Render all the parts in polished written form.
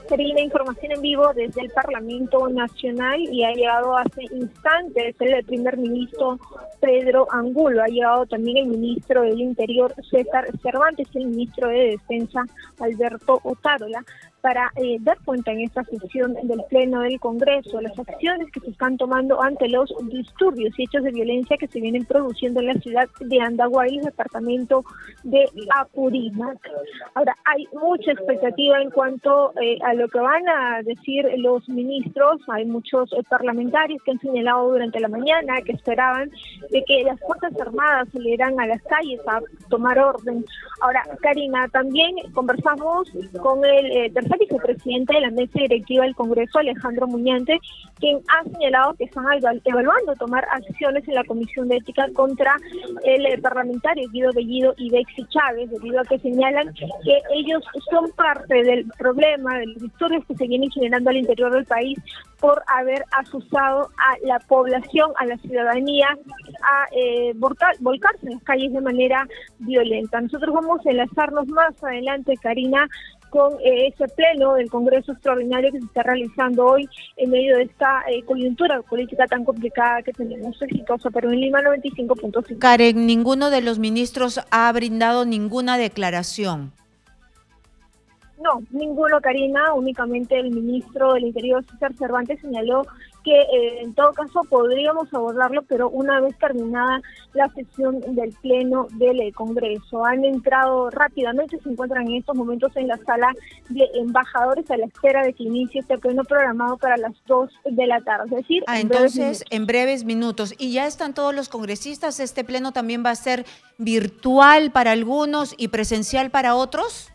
Karina, información en vivo desde el Parlamento Nacional y ha llegado hace instantes el primer ministro Pedro Angulo, ha llegado también el ministro del Interior César Cervantes, el ministro de Defensa Alberto Otárola, para dar cuenta en esta sesión del Pleno del Congreso las acciones que se están tomando ante los disturbios y hechos de violencia que se vienen produciendo en la ciudad de Andahuaylas, departamento de Apurímac. Ahora, hay mucha expectativa en cuanto a lo que van a decir los ministros. Hay muchos parlamentarios que han señalado durante la mañana que esperaban de que las Fuerzas Armadas salieran a las calles a tomar orden. Ahora, Karina, también conversamos con el tercer vicepresidente de la mesa directiva del Congreso, Alejandro Muñante, quien ha señalado que están evaluando tomar acciones en la Comisión de Ética contra el parlamentario Guido Bellido y Bexy Chávez, debido a que señalan que ellos son parte del problema de los disturbios que se vienen generando al interior del país por haber asusado a la población, a la ciudadanía, a volcarse en las calles de manera violenta. Nosotros vamos a enlazarnos más adelante, Karina, con ese pleno del Congreso Extraordinario que se está realizando hoy en medio de esta coyuntura política tan complicada que tenemos. Exitosa, pero en Lima 95.5. Karen, ninguno de los ministros ha brindado ninguna declaración. No, ninguno, Karina, únicamente el ministro del Interior, César Cervantes, señaló que en todo caso podríamos abordarlo, pero una vez terminada la sesión del Pleno del Congreso. Han entrado rápidamente, se encuentran en estos momentos en la sala de embajadores a la espera de que inicie este pleno programado para las 2 de la tarde, es decir, en breves minutos. ¿Y ya están todos los congresistas? ¿Este pleno también va a ser virtual para algunos y presencial para otros?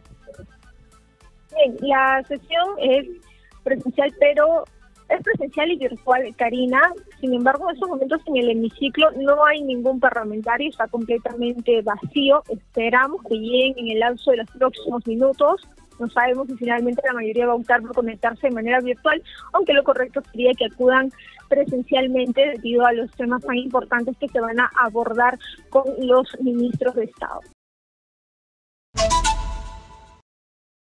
Bien, la sesión es presencial, pero es presencial y virtual, Karina. Sin embargo, en estos momentos en el hemiciclo no hay ningún parlamentario, está completamente vacío. Esperamos que lleguen en el lapso de los próximos minutos. No sabemos si finalmente la mayoría va a optar por conectarse de manera virtual, aunque lo correcto sería que acudan presencialmente debido a los temas tan importantes que se van a abordar con los ministros de Estado.